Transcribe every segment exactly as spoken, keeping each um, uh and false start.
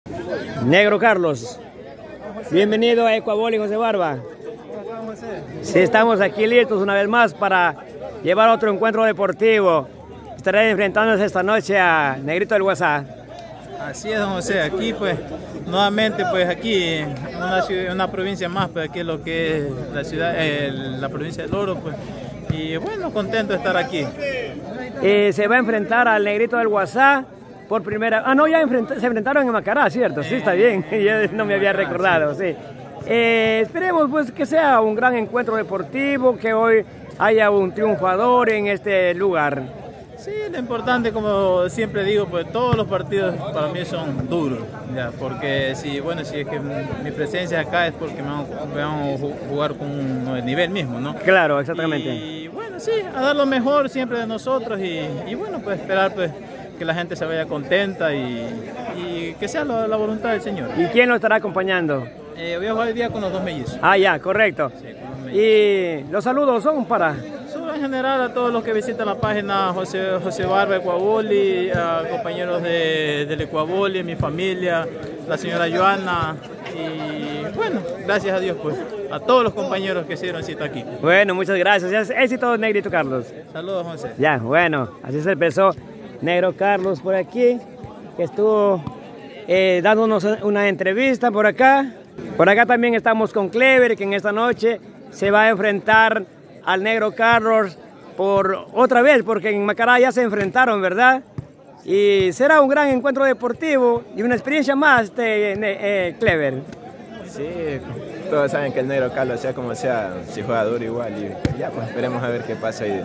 Negro Carlos, bienvenido a Ecuaboli, José Barba. Sí, estamos aquí listos una vez más para llevar otro encuentro deportivo. Estaré enfrentándose esta noche a Negrito del Guasá. Así es, don José, aquí pues nuevamente pues aquí en una, ciudad, una provincia más, pues aquí lo que es la ciudad, eh, la provincia del Oro, pues, y bueno, contento de estar aquí. Eh, se va a enfrentar al Negrito del Guasá por primera... Ah, no, ya enfrent se enfrentaron en Macará, ¿cierto? Sí, está bien, yo no me había recordado, sí. Eh, esperemos pues que sea un gran encuentro deportivo, que hoy haya un triunfador en este lugar. Sí, lo importante, como siempre digo, pues todos los partidos para mí son duros, ya, porque si, bueno, si es que mi presencia acá es porque me vamos a jugar con un nivel mismo, ¿no? Claro, exactamente. Y bueno, sí, a dar lo mejor siempre de nosotros y, y bueno, pues esperar pues que la gente se vaya contenta y, y que sea la, la voluntad del Señor. ¿Y quién lo estará acompañando? Eh, voy a jugar hoy día con los dos mellizos. Ah, ya, correcto. Sí, con los mellizos. Y los saludos son para... En general a todos los que visitan la página José, José Barba Ecuaboli, a compañeros de, del Ecuaboli, mi familia, la señora Joana y bueno, gracias a Dios pues, a todos los compañeros que se dieron cita aquí. Bueno, muchas gracias. Éxito, Negrito Carlos. Saludos, José. Ya, bueno, así se empezó Negro Carlos por aquí, que estuvo eh, dándonos una entrevista por acá. Por acá también estamos con Clever, que en esta noche se va a enfrentar al Negro Carlos por otra vez, porque en Macará ya se enfrentaron, ¿verdad? Y será un gran encuentro deportivo y una experiencia más, este, eh, Clever. Sí, todos saben que el Negro Carlos, sea como sea, si juega duro igual, y ya pues esperemos a ver qué pasa ahí.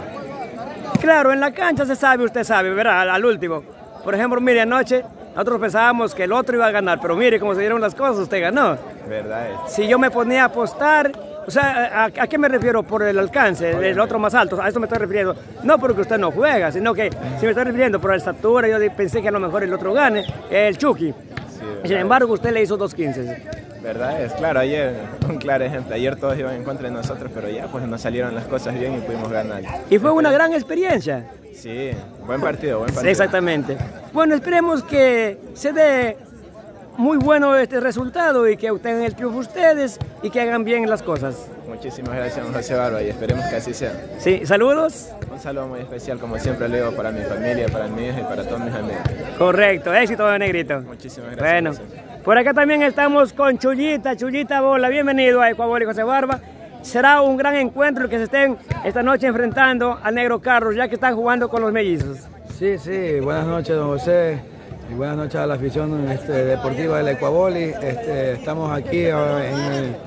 Claro, en la cancha se sabe, usted sabe, ¿verdad? Al, al último. Por ejemplo, mire, anoche nosotros pensábamos que el otro iba a ganar, pero mire cómo se dieron las cosas, usted ganó. ¿Verdad? Si yo me ponía a apostar... O sea, ¿a, ¿a qué me refiero por el alcance? El otro más alto, a eso me estoy refiriendo. No porque usted no juega, sino que si me estoy refiriendo por la estatura, yo pensé que a lo mejor el otro gane, el Chucky. Sí, sin embargo, usted le hizo dos quince. ¿Verdad? Es claro, ayer, un claro ejemplo, ayer todos iban en contra de nosotros, pero ya pues nos salieron las cosas bien y pudimos ganar. Y fue una gran experiencia. Sí, buen partido, buen partido. Sí, exactamente. Bueno, esperemos que se dé muy bueno este resultado y que obtengan el triunfo ustedes y que hagan bien las cosas. Muchísimas gracias, José Barba, y esperemos que así sea. Sí, saludos. Un saludo muy especial, como siempre le digo, para mi familia, para mi hija y para todos mis amigos. Correcto, éxito, Negrito. Muchísimas gracias. Bueno, por acá también estamos con Chullita, Chullita Bola, bienvenido a Ecuaboli, José Barba. Será un gran encuentro el que se estén esta noche enfrentando al Negro Carlos, ya que están jugando con los mellizos. Sí, sí, buenas noches, don José. Y buenas noches a la afición este, deportiva del Ecuaboli. Este, estamos aquí en el,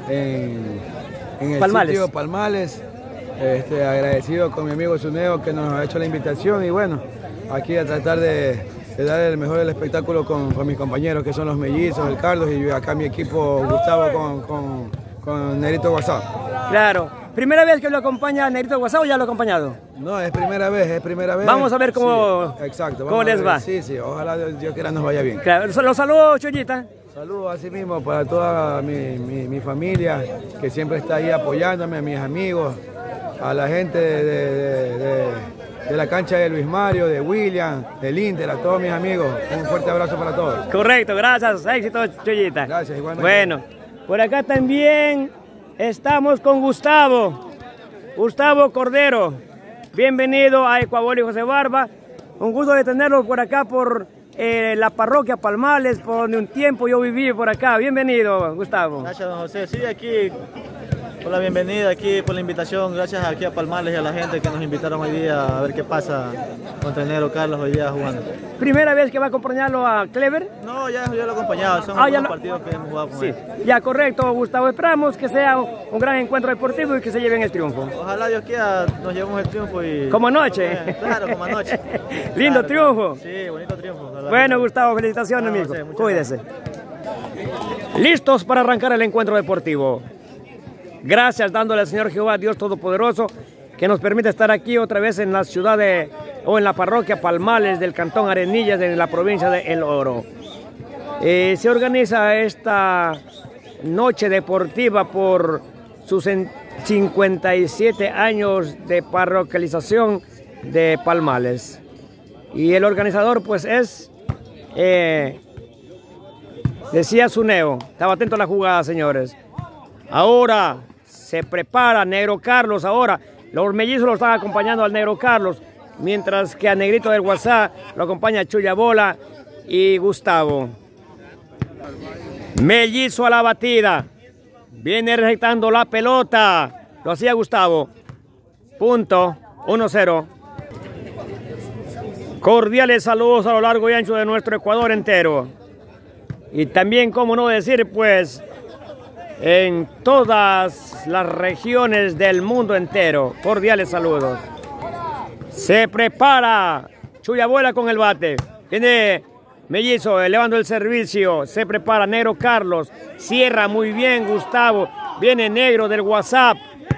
en, en el Palmales. sitio Palmales. Este, agradecido con mi amigo Zuneo que nos ha hecho la invitación y bueno, aquí a tratar de, de dar el mejor del espectáculo con, con mis compañeros que son los mellizos, el Carlos y acá mi equipo Gustavo con, con, con Negrito Guasá. Claro. ¿Primera vez que lo acompaña Negrito Guasá o ya lo ha acompañado? No, es primera vez, es primera vez. Vamos a ver cómo, sí, exacto, cómo les va. Sí, sí, ojalá Dios quiera nos vaya bien. Claro, los saludo, Chullita. Saludos así mismo para toda mi, mi, mi familia que siempre está ahí apoyándome, a mis amigos, a la gente de, de, de, de la cancha de Luis Mario, de William, del Inter, a todos mis amigos. Un fuerte abrazo para todos. Correcto, gracias, éxito, Chullita. Gracias, igualmente. Bueno, por acá también estamos con Gustavo, Gustavo Cordero. Bienvenido a Ecuaboli, José Barba. Un gusto de tenerlo por acá, por eh, la parroquia Palmales, por donde un tiempo yo viví por acá. Bienvenido, Gustavo. Gracias, don José. Sí, aquí por la bienvenida, aquí por la invitación. Gracias aquí a Palmales y a la gente que nos invitaron hoy día a ver qué pasa contra el Negro Carlos hoy día jugando. ¿Primera vez que va a acompañarlo a Clever? No, ya yo lo he acompañado. Son ah, los lo... partidos que hemos jugado con sí. él. Ya, correcto, Gustavo. Esperamos que sea un, un gran encuentro deportivo y que se lleven el triunfo. Ojalá Dios quiera nos llevemos el triunfo y... Como anoche. Eh, claro, como anoche. Lindo claro, triunfo. Sí, bonito triunfo. Ojalá. Bueno, Gustavo, felicitaciones, no, amigo. No sé, cuídese. Gracias. Listos para arrancar el encuentro deportivo. Gracias dándole al Señor Jehová, Dios Todopoderoso, que nos permite estar aquí otra vez en la ciudad de, o en la parroquia Palmales del Cantón Arenillas, en la provincia de El Oro. Eh, se organiza esta noche deportiva por sus cincuenta y siete años de parroquialización de Palmales. Y el organizador pues es eh, Decía Zuneo. Estaba atento a la jugada, señores. Ahora se prepara Negro Carlos. Ahora los mellizos lo están acompañando al Negro Carlos. Mientras que a Negrito del WhatsApp lo acompaña Chuya Bola y Gustavo. Mellizo a la batida. Viene rejetando la pelota. Lo hacía Gustavo. Punto. uno cero. Cordiales saludos a lo largo y ancho de nuestro Ecuador entero. Y también, como no decir, pues, en todas las regiones del mundo entero. Cordiales saludos. Se prepara Chuya Bola con el bate. Viene Mellizo elevando el servicio. Se prepara Negro Carlos. Cierra muy bien Gustavo. Viene Negro del WhatsApp.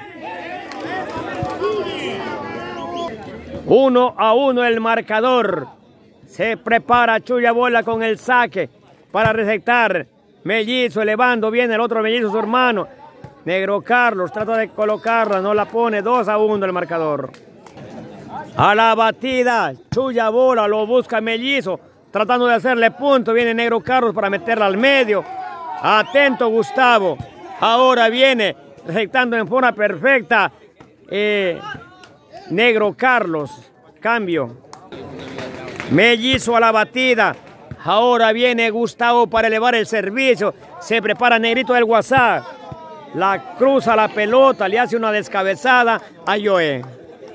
Uno a uno el marcador. Se prepara Chuya Bola con el saque para receptar. Mellizo elevando. Viene el otro Mellizo, su hermano. Negro Carlos trata de colocarla. No la pone. dos a uno el marcador. A la batida. Chuya Bola lo busca Mellizo. Tratando de hacerle punto. Viene Negro Carlos para meterla al medio. Atento Gustavo. Ahora viene receptando en forma perfecta. Eh, Negro Carlos. Cambio. Mellizo a la batida. Ahora viene Gustavo para elevar el servicio. Se prepara Negrito del WhatsApp. La cruza la pelota. Le hace una descabezada a Joe.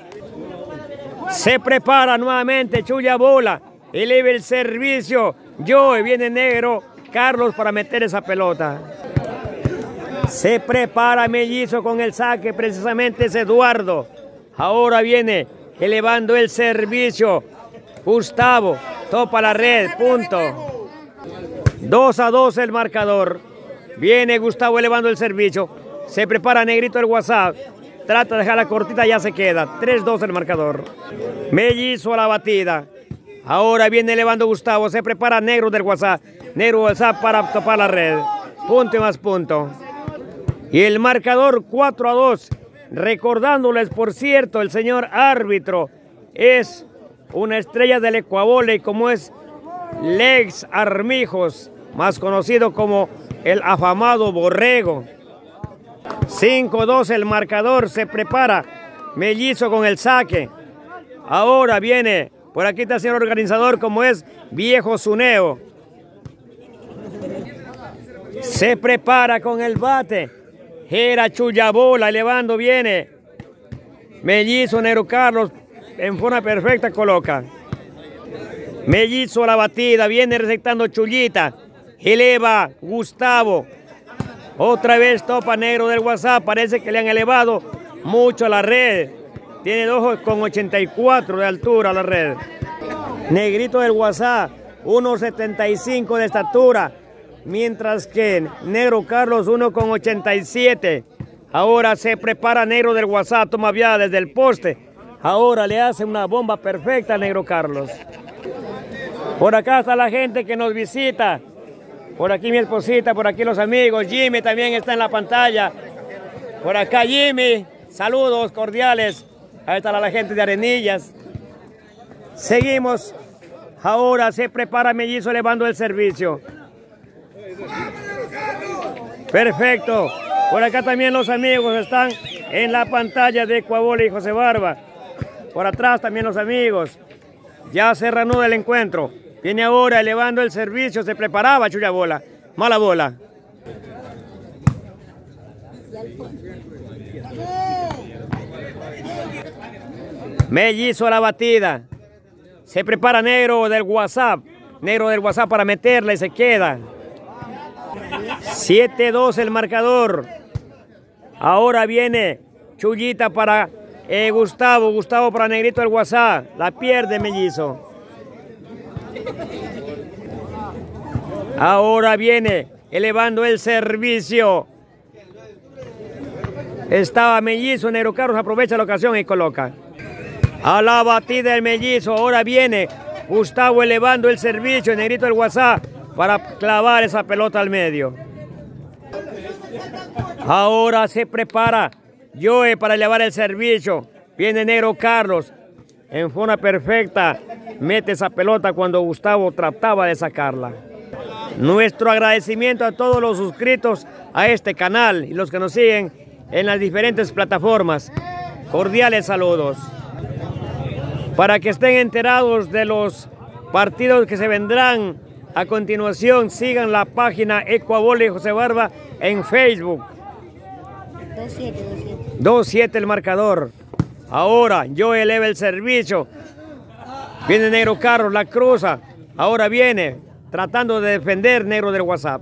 Se prepara nuevamente Chuya Bola. Eleva el servicio. Joe, viene Negro Carlos para meter esa pelota. Se prepara Mellizo con el saque. Precisamente es Eduardo. Ahora viene elevando el servicio. Gustavo topa la red. Punto. dos a dos el marcador. Viene Gustavo elevando el servicio. Se prepara Negrito el WhatsApp. Trata de dejar la cortita, ya se queda. tres dos el marcador. Mellizo a la batida. Ahora viene elevando Gustavo. Se prepara Negro del WhatsApp. Negro WhatsApp para topar la red. Punto y más punto. Y el marcador cuatro a dos. Recordándoles, por cierto, el señor árbitro es una estrella del Ecuavole, como es Lex Armijos, más conocido como el afamado Borrego. cinco a dos el marcador. Se prepara Mellizo con el saque. Ahora viene, por aquí está el señor organizador, como es Viejo Zuneo. Se prepara con el bate. Era Chuya Bola elevando, viene Mellizo, Negro Carlos en forma perfecta coloca. Mellizo a la batida, viene receptando Chuyita. Eleva Gustavo. Otra vez topa Negro del WhatsApp. Parece que le han elevado mucho a la red. Tiene dos con ochenta y cuatro de altura a la red. Negrito del WhatsApp, uno setenta y cinco de estatura. Mientras que Negro Carlos, uno con ochenta y siete. Ahora se prepara Negro del WhatsApp. Toma viada desde el poste. Ahora le hace una bomba perfecta a Negro Carlos. Por acá está la gente que nos visita. Por aquí mi esposita, por aquí los amigos. Jimmy también está en la pantalla. Por acá Jimmy. Saludos cordiales. Ahí está la gente de Arenillas. Seguimos. Ahora se prepara Mellizo elevando el servicio. Perfecto. Por acá también los amigos están en la pantalla de Ecuavole y José Barba. Por atrás también los amigos. Ya se reanuda el encuentro. Viene ahora elevando el servicio. Se preparaba Chuya Bola. Mala bola. Mellizo a la batida. Se prepara Negro del WhatsApp. Negro del WhatsApp para meterla y se queda. siete dos el marcador. Ahora viene Chuyita para eh, Gustavo. Gustavo para Negrito del WhatsApp. La pierde Mellizo. Ahora viene elevando el servicio. Estaba Mellizo. Negro Carlos aprovecha la ocasión y coloca. A la batida el Mellizo. Ahora viene Gustavo elevando el servicio. Negrito del WhatsApp para clavar esa pelota al medio. Ahora se prepara Joe para elevar el servicio. Viene Negro Carlos en forma perfecta. Mete esa pelota cuando Gustavo trataba de sacarla. Nuestro agradecimiento a todos los suscritos a este canal y los que nos siguen en las diferentes plataformas. Cordiales saludos. Para que estén enterados de los partidos que se vendrán a continuación, sigan la página Ecuavole José Barba en Facebook. dos siete, dos siete. dos siete el marcador. Ahora Joe eleva el servicio. Viene Negro Carlos, la cruza. Ahora viene tratando de defender Negro del WhatsApp.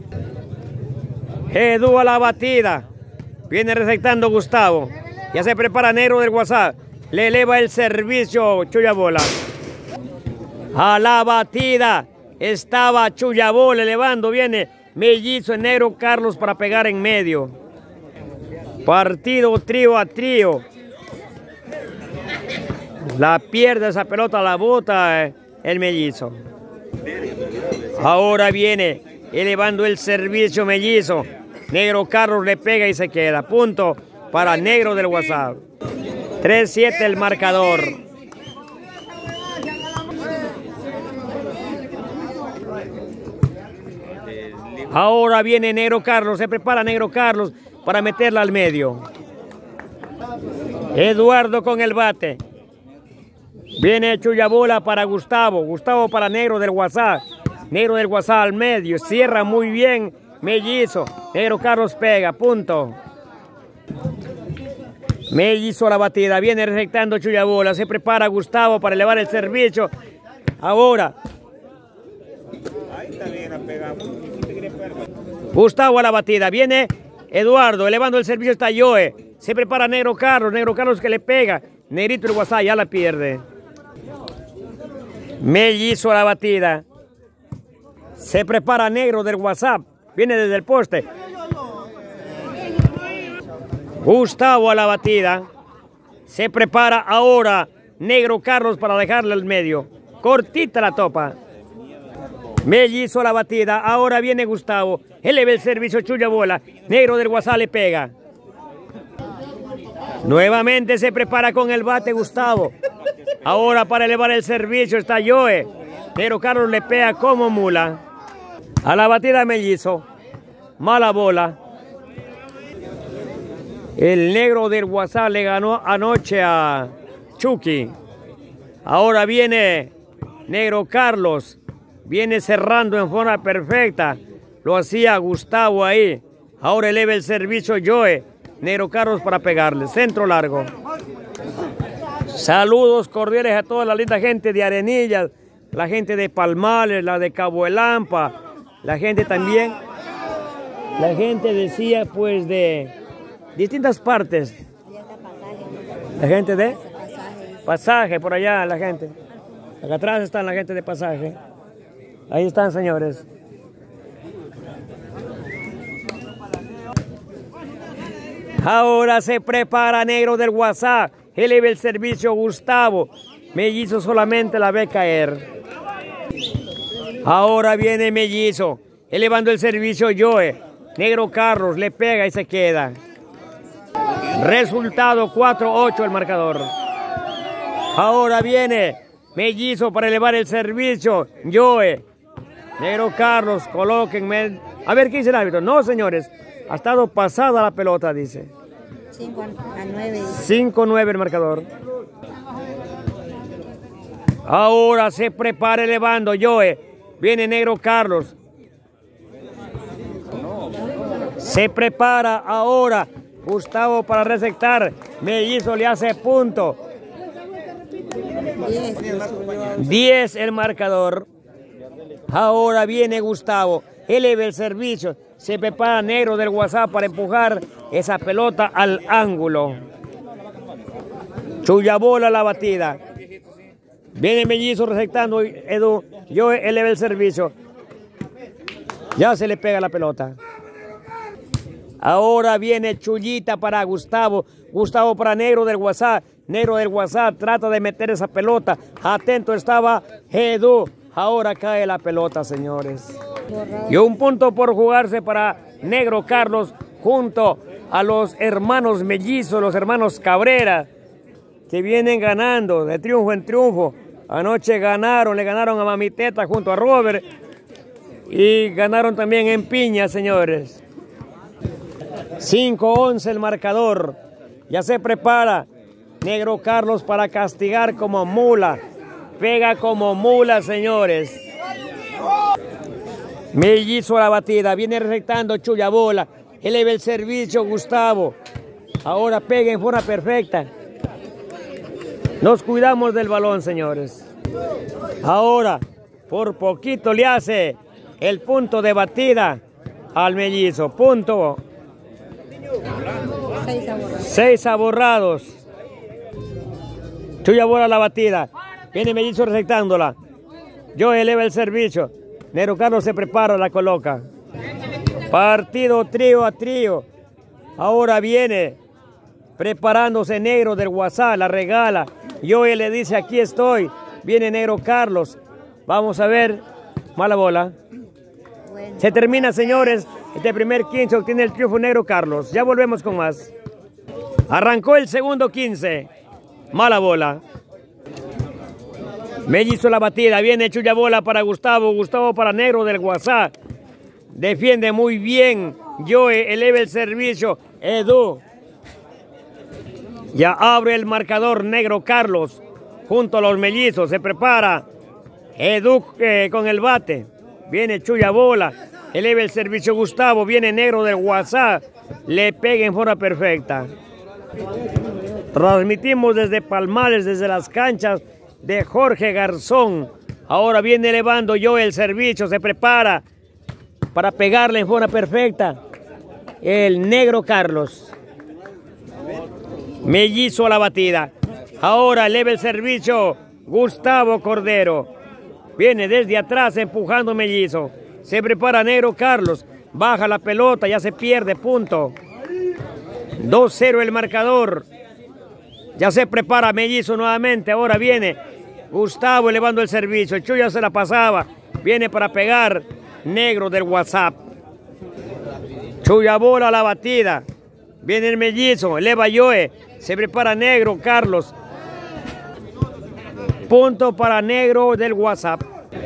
Edu a la batida. Viene receptando Gustavo. Ya se prepara Negro del WhatsApp. Le eleva el servicio Chuyabola. A la batida. Estaba Chuyabola elevando. Viene Mellizo en Negro Carlos para pegar en medio. Partido trío a trío. La pierde esa pelota, la bota el Mellizo. Ahora viene elevando el servicio Mellizo. Negro Carlos le pega y se queda. Punto para Negro del WhatsApp. tres siete el marcador. Ahora viene Negro Carlos. Se prepara Negro Carlos para meterla al medio. Eduardo con el bate. Viene Chuyabola para Gustavo. Gustavo para Negro del WhatsApp. Negro del WhatsApp al medio. Cierra muy bien Mellizo. Negro Carlos pega. Punto. Mellizo a la batida. Viene receptando Chuyabola. Se prepara Gustavo para elevar el servicio. Ahora. Gustavo a la batida. Viene Eduardo elevando el servicio. Está Joe. Se prepara Negro Carlos. Negro Carlos que le pega. Negrito el WhatsApp ya la pierde. Mellizo a la batida. Se prepara Negro del WhatsApp. Viene desde el poste. Gustavo a la batida. Se prepara ahora Negro Carlos para dejarle al medio. Cortita la topa. Mellizo a la batida. Ahora viene Gustavo. Eleva el servicio Chuyabola. Negro del WhatsApp le pega. Nuevamente se prepara con el bate Gustavo. Ahora para elevar el servicio está Joe. Negro Carlos le pega como mula. A la batida Mellizo. Mala bola. El Negro del WhatsApp le ganó anoche a Chucky. Ahora viene Negro Carlos. Viene cerrando en forma perfecta. Lo hacía Gustavo ahí. Ahora eleva el servicio Joe. Negro Carlos para pegarle. Centro largo. Saludos cordiales a toda la linda gente de Arenillas. La gente de Palmales, la de Cabo El Hampa. La gente también. La gente decía pues de distintas partes. La gente de Pasaje, por allá la gente. Acá atrás están la gente de Pasaje. Ahí están, señores. Ahora se prepara Negro del WhatsApp. Eleva el servicio Gustavo. Mellizo solamente la ve caer. Ahora viene Mellizo. Elevando el servicio Joe. Negro Carlos le pega y se queda. Resultado cuatro ocho el marcador. Ahora viene Mellizo para elevar el servicio Joe. Negro Carlos, colóquenme. A ver qué dice el árbitro. No, señores. Ha estado pasada la pelota, dice. cinco a nueve. cinco nueve el marcador. Ahora se prepara elevando Joe. Viene Negro Carlos. Se prepara ahora Gustavo para receptar. Mellizo le hace punto. diez el marcador. Ahora viene Gustavo. Eleva el servicio. Se prepara Negro del WhatsApp para empujar esa pelota al ángulo. Chuyabola la batida. Viene Mellizo receptando. Edu. Yo eleva el servicio. Ya se le pega la pelota. Ahora viene Chullita para Gustavo. Gustavo para Negro del WhatsApp. Negro del WhatsApp trata de meter esa pelota. Atento estaba Edu. Ahora cae la pelota, señores. Y un punto por jugarse para Negro Carlos junto a los hermanos Mellizos, los hermanos Cabrera, que vienen ganando de triunfo en triunfo. Anoche ganaron, le ganaron a Mamiteta junto a Robert. Y ganaron también en piña, señores. cinco once el marcador. Ya se prepara Negro Carlos para castigar como mula. Pega como mula, señores. Mellizo a la batida. Viene rectando Chuyabola. Eleva el servicio Gustavo. Ahora pega en forma perfecta. Nos cuidamos del balón, señores. Ahora, por poquito le hace el punto de batida al Mellizo. Punto. Seis aborrados. Seis aborrados. Chuyabola a la batida. Viene Mellizo rectándola. Yo eleva el servicio. Negro Carlos se prepara, la coloca. Partido trío a trío. Ahora viene preparándose Negro del WhatsApp, la regala. Yo le dice, aquí estoy. Viene Negro Carlos. Vamos a ver. Mala bola. Bueno. Se termina, señores. Este primer quince obtiene el triunfo Negro Carlos. Ya volvemos con más. Arrancó el segundo quince. Mala bola. Mellizo la batida. Viene Chuyabola para Gustavo. Gustavo para Negro del WhatsApp. Defiende muy bien. Joe eleva el servicio. Edu. Ya abre el marcador Negro Carlos. Junto a los mellizos. Se prepara. Edu eh, con el bate. Viene Chuyabola. Eleva el servicio Gustavo. Viene Negro del WhatsApp. Le pega en forma perfecta. Transmitimos desde Palmares, desde las canchas de Jorge Garzón. Ahora viene elevando yo el servicio. Se prepara para pegarle en forma perfecta el Negro Carlos. Mellizo a la batida. Ahora eleva el servicio Gustavo Cordero. Viene desde atrás empujando Mellizo. Se prepara Negro Carlos. Baja la pelota, ya se pierde, punto. dos cero el marcador. Ya se prepara Mellizo nuevamente. Ahora viene Gustavo elevando el servicio. El Chuya se la pasaba. Viene para pegar Negro del WhatsApp. Chuyabola a la batida. Viene el Mellizo. Eleva Joe. Se prepara Negro Carlos. Punto para Negro del WhatsApp.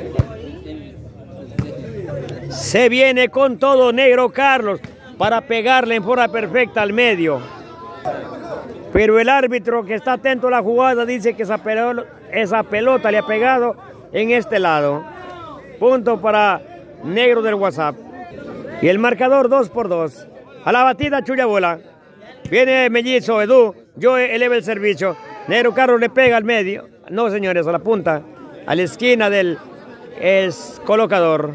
Se viene con todo Negro Carlos para pegarle en forma perfecta al medio. Pero el árbitro, que está atento a la jugada, dice que esa pelota, esa pelota le ha pegado en este lado. Punto para Negro del WhatsApp. Y el marcador dos por dos. A la batida Chuyabola. Viene Mellizo, Edu. Joe eleva el servicio. Negro Carlos le pega al medio. No, señores, a la punta. A la esquina del es colocador.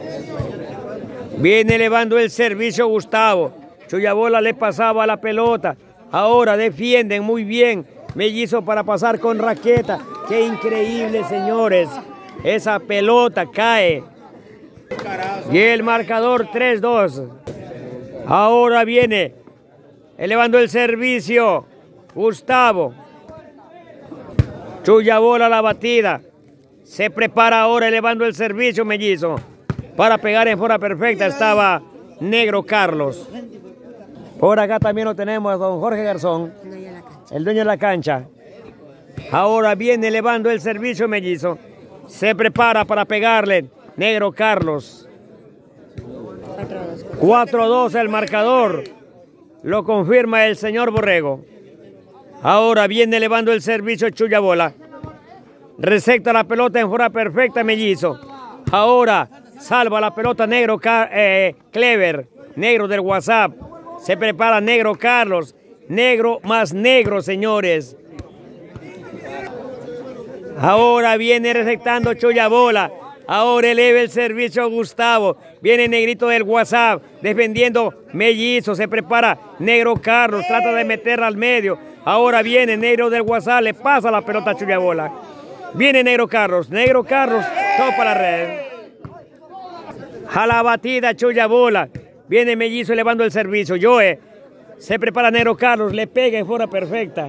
Viene elevando el servicio Gustavo. Chuyabola le pasaba la pelota. Ahora defienden muy bien. Mellizo para pasar con raqueta. Qué increíble, señores. Esa pelota cae. Y el marcador tres dos. Ahora viene elevando el servicio Gustavo. Chuyabola la batida. Se prepara ahora elevando el servicio Mellizo. Para pegar en forma perfecta estaba Negro Carlos. Por acá también lo tenemos a don Jorge Garzón, el dueño de la cancha. Ahora viene elevando el servicio Mellizo. Se prepara para pegarle Negro Carlos. cuatro dos el marcador. Lo confirma el señor Borrego. Ahora viene elevando el servicio Chuyabola. Resecta la pelota en forma perfecta Mellizo. Ahora salva la pelota Negro eh, Clever. Negro del WhatsApp. Se prepara Negro Carlos. Negro más negro, señores. Ahora viene resectando Chuyabola. Ahora eleva el servicio Gustavo. Viene Negrito del WhatsApp defendiendo Mellizo. Se prepara Negro Carlos. Trata de meterla al medio. Ahora viene Negro del WhatsApp. Le pasa la pelota a Chuyabola. Viene Negro Carlos. Negro Carlos topa la red. A la batida Chuyabola. Viene Mellizo elevando el servicio. Joe. Se prepara Negro Carlos. Le pega en forma perfecta.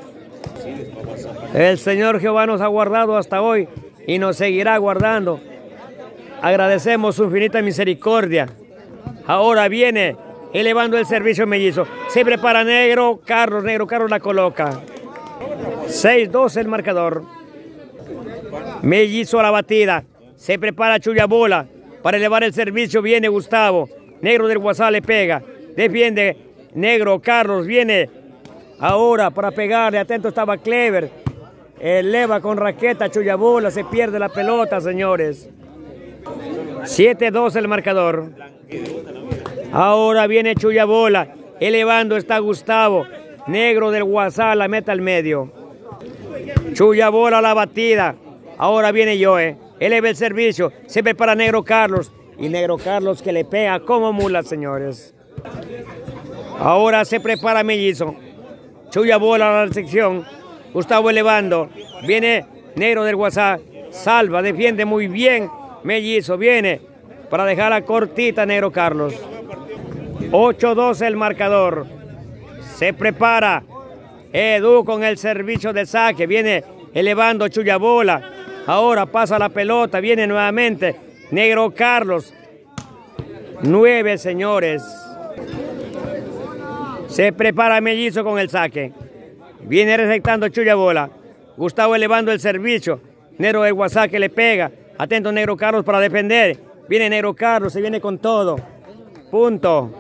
El Señor Jehová nos ha guardado hasta hoy y nos seguirá guardando. Agradecemos su infinita misericordia. Ahora viene elevando el servicio Mellizo. Se prepara Negro Carlos. Negro Carlos la coloca. seis dos el marcador. Mellizo a la batida. Se prepara Chuyabola. para elevar el servicio. Viene Gustavo. Negro del Guasá le pega. Defiende Negro Carlos. Viene ahora para pegarle. Atento estaba Clever. Eleva con raqueta Chuyabola. Se pierde la pelota, señores. siete dos el marcador. Ahora viene Chuyabola. Elevando está Gustavo. Negro del Guasá la meta al medio. Chuyabola a la batida. Ahora viene Joe. Eleva el servicio. Se prepara Negro Carlos. Y Negro Carlos que le pega como mula, señores. Ahora se prepara Mellizo. Chuyabola a la sección. Gustavo elevando. Viene Negro del Guasá. Salva, defiende muy bien. Mellizo viene para dejar a cortita Negro Carlos. ocho dos el marcador. Se prepara Edu con el servicio de saque. Viene elevando Chuyabola. Ahora pasa la pelota. Viene nuevamente Negro Carlos. Nueve, señores. Se prepara Mellizo con el saque. Viene receptando Chuyabola. Gustavo elevando el servicio. Negro del Guasá que le pega. Atento Negro Carlos para defender. Viene Negro Carlos. Se viene con todo. Punto.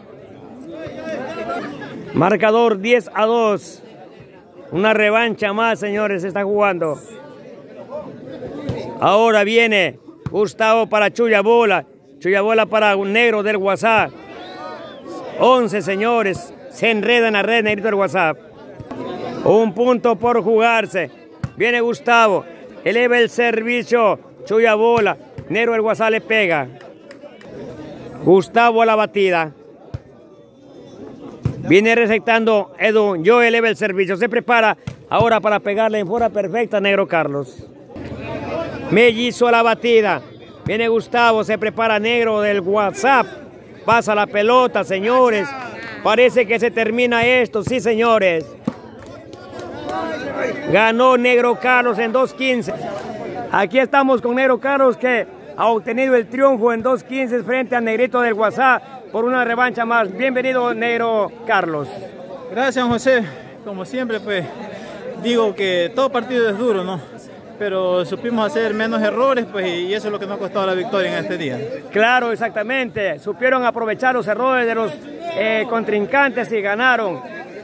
Marcador diez a dos. Una revancha más, señores, se está jugando. Ahora viene Gustavo para Chuyabola. Chuyabola para un Negro del Guasá. once, señores. Se enreda en la red Negrito del Guasá. Un punto por jugarse. Viene Gustavo. Eleva el servicio. Chuyabola. Negro del Guasá le pega. Gustavo a la batida. Viene receptando Edu. Yo eleva el servicio. Se prepara ahora para pegarle en forma perfecta a Negro Carlos. Mellizo a la batida. Viene Gustavo. Se prepara Negro del WhatsApp. Pasa la pelota, señores. Parece que se termina esto. Sí, señores. Ganó Negro Carlos en dos quince. Aquí estamos con Negro Carlos que ha obtenido el triunfo en dos quince frente a Negrito del WhatsApp por una revancha más. Bienvenido, Negro Carlos. Gracias, José. Como siempre, pues, digo que todo partido es duro, ¿no? Pero supimos hacer menos errores, pues, y eso es lo que nos ha costado la victoria en este día. Claro, exactamente. Supieron aprovechar los errores de los eh, contrincantes y ganaron.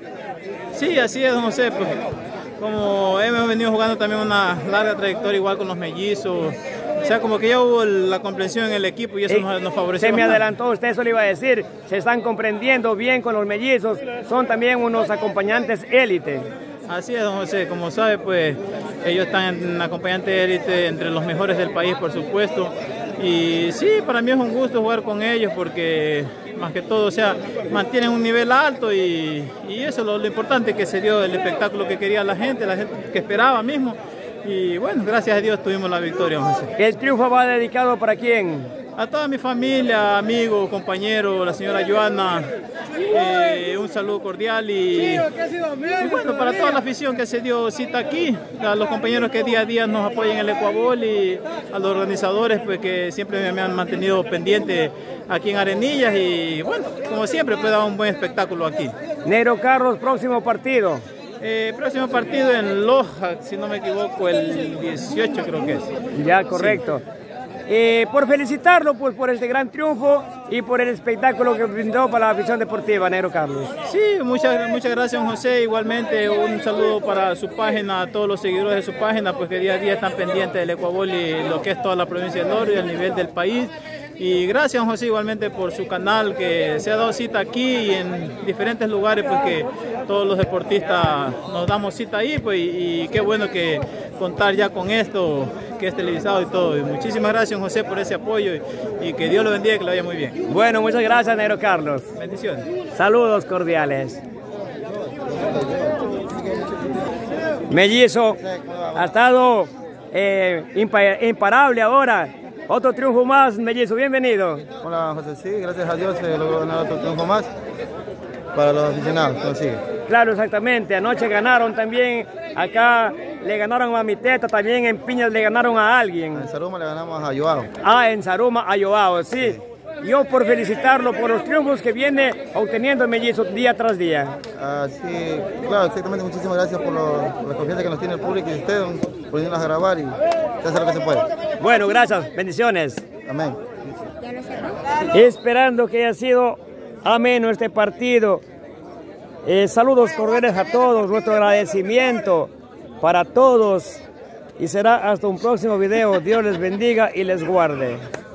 Sí, así es, José. Pues, como hemos venido jugando también una larga trayectoria igual con los mellizos. O sea, como que ya hubo la comprensión en el equipo y eso nos, nos favoreció. Se me bastante. adelantó usted, eso le iba a decir. Se están comprendiendo bien con los mellizos. Son también unos acompañantes élite. Así es, don José. Como sabe, pues ellos están en acompañante élite entre los mejores del país, por supuesto. Y sí, para mí es un gusto jugar con ellos porque más que todo, o sea, mantienen un nivel alto y, y eso es lo, lo importante, que se dio el espectáculo que quería la gente, la gente que esperaba mismo. Y bueno, gracias a Dios tuvimos la victoria, don José. ¿El triunfo va dedicado para quién? A toda mi familia, amigos, compañeros, la señora Joana, eh, un saludo cordial y, y bueno, para toda la afición que se dio cita aquí, a los compañeros que día a día nos apoyan en el Ecuabol y a los organizadores pues, que siempre me han mantenido pendiente aquí en Arenillas y bueno, como siempre, pues daba un buen espectáculo aquí. Negro Carlos, próximo partido. Eh, próximo partido en Loja, si no me equivoco, el dieciocho creo que es. Ya, correcto. Sí. Eh, por felicitarlo pues, por este gran triunfo y por el espectáculo que brindó para la afición deportiva, Negro Carlos. Sí, muchas, muchas gracias, José. Igualmente un saludo para su página, a todos los seguidores de su página, pues que día a día están pendientes del Ecuabol y lo que es toda la provincia del Oro y el nivel del país. Y gracias, José, igualmente por su canal que se ha dado cita aquí y en diferentes lugares, pues que todos los deportistas nos damos cita ahí, pues y, y qué bueno que contar ya con esto, que es televisado y todo. Y muchísimas gracias, José, por ese apoyo y, y que Dios lo bendiga y que lo vaya muy bien. Bueno, muchas gracias, Negro Carlos. Bendiciones. Saludos cordiales. Mellizo ha estado eh, imparable ahora. Otro triunfo más, Mellizo, bienvenido. Hola, José, sí, gracias a Dios se logró ganar otro triunfo más para los aficionados, ¿cómo sigue? Claro, exactamente, anoche ganaron también, acá le ganaron a Miteta, también en Piñas le ganaron a alguien. En Saruma le ganamos a Joao. Ah, en Saruma a Joao, sí. sí. Yo por felicitarlo por los triunfos que viene obteniendo Mellizo día tras día. Ah, sí, claro, exactamente, muchísimas gracias por, lo, por la confianza que nos tiene el público y ustedes por venirnos a grabar y se hace lo que se puede. Bueno, gracias, bendiciones. Amén. lo cerró. Esperando que haya sido ameno este partido. Eh, saludos cordiales a todos, nuestro agradecimiento para todos. Y será hasta un próximo video. Dios les bendiga y les guarde.